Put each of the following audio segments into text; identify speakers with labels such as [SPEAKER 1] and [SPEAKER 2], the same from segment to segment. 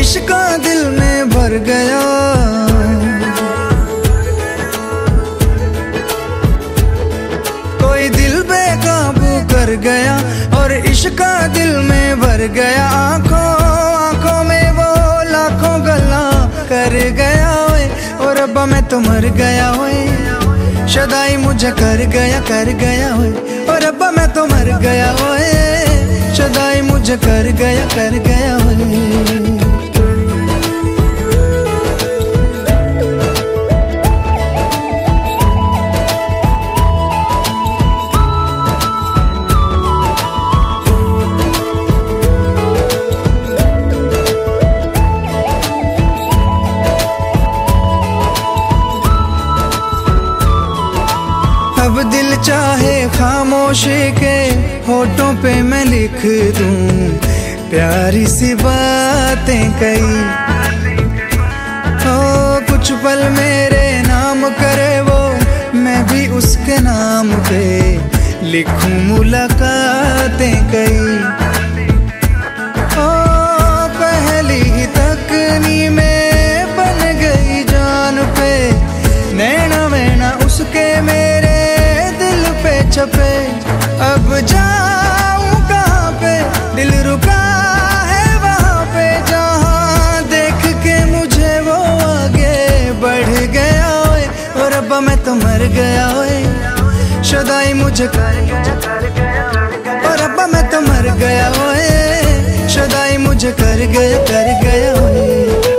[SPEAKER 1] इश्का दिल में भर गया। कोई दिल बेकाबू कर गया और इश्का दिल में भर गया। आंखों में वो लाखों गल्ला कर गया ओए, और रब्बा मैं तो मर गया ओए। शदाई मुझे कर गया ओए, और रब्बा मैं तो मर गया ओए। शदाई मुझे कर गया ओए। अब दिल चाहे खामोशी के होठों पे मैं लिख दूं प्यारी सी बातें कई। हो कुछ पल मेरे नाम करे वो, मैं भी उसके नाम पे लिखूं मुलाकातें कई। हो पहली ही तकनी में बन गई जान पे, नैना मैना उसके मेरे छपे। अब जाऊं कहाँ पे, दिल रुका है वहाँ पे, जहाँ देख के मुझे वो आगे बढ़ गया ओए, और रब्बा मैं तो मर गया ओए। शदाई मुझे कर गया, और रब्बा मैं तो मर गया ओए। शदाई मुझे कर गया ओए।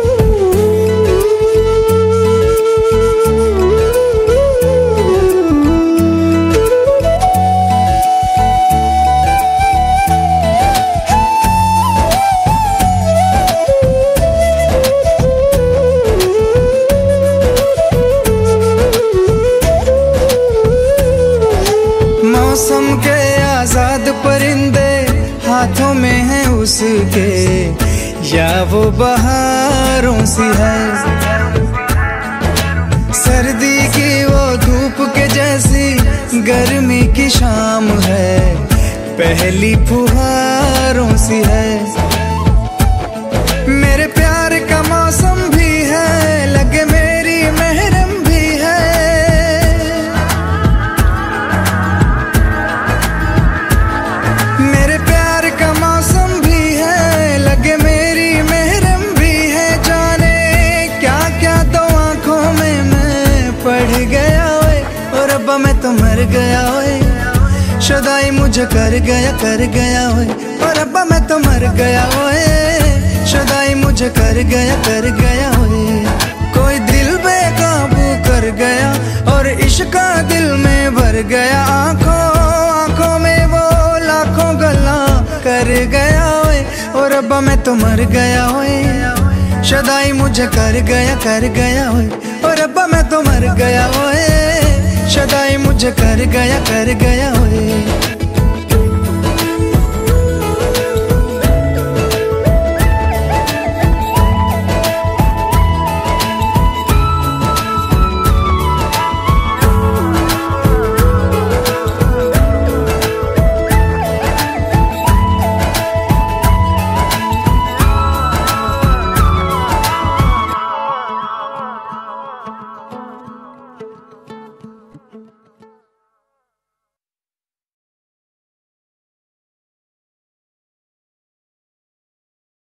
[SPEAKER 1] मौसम के आजाद परिंदे हाथों में हैं उसके, या वो बहारों सी है। सर्दी की वो धूप के जैसी गर्मी की शाम है, पहली फुहारों सी है। मेरे प्यार का मौसम भी है, लगे मेरी महरम भी है। मेरे प्यार का मौसम भी है, लगे मेरी महरम भी है। जाने क्या क्या तो आंखों में मैं पढ़ गया ओए, और रब्बा मैं तो मर गया ओए। शदाई मुझे कर गया ओए, और रब्बा मैं तो मर गया ओए। शदाई मुझे कर गया ओए। कोई दिल बेकाबू कर गया और इश्का दिल में भर गया। आंखों में वो लाखों गल्ला कर गया ओए, और रब्बा मैं तो मर गया ओए। शदाई मुझे कर गया ओए, और रब्बा मैं तो मर गया ओए। शदाई मुझे कर गया ओए।